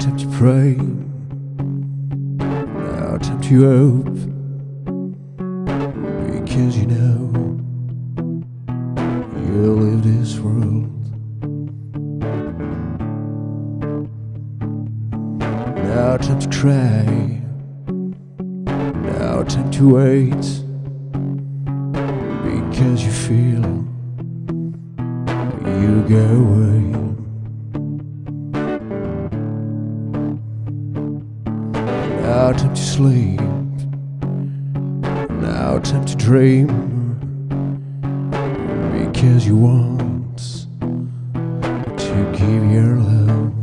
time to pray, now time to hope, because you know you live this world. Now time to try, now time to wait, because you feel you go away. Now time to sleep, now time to dream, because you want to give your love.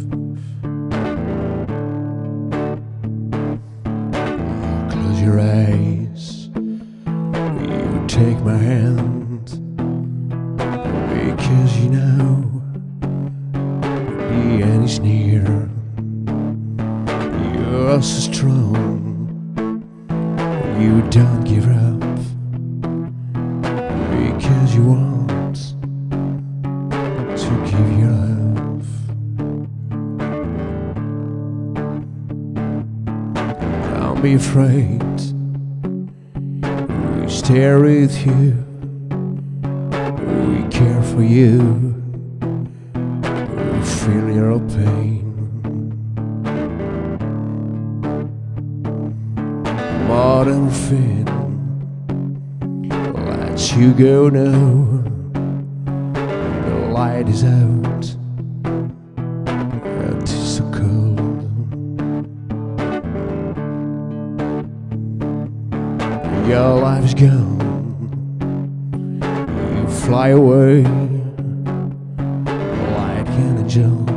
Close your eyes, you take my hand, because you know the end is near. You're so strong, you don't give up, because you want to give your love. Don't be afraid, we stay with you, we care for you, we feel your pain. More than fin, let you go now. The light is out, it is so cold. Your life is gone, you fly away like an angel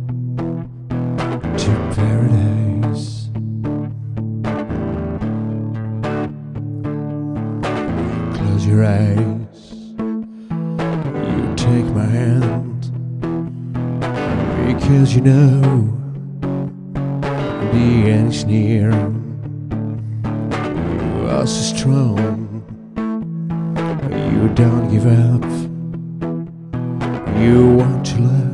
to paradise. Close your eyes, you take my hand, because you know the end is near. You are so strong, you don't give up, you want to love.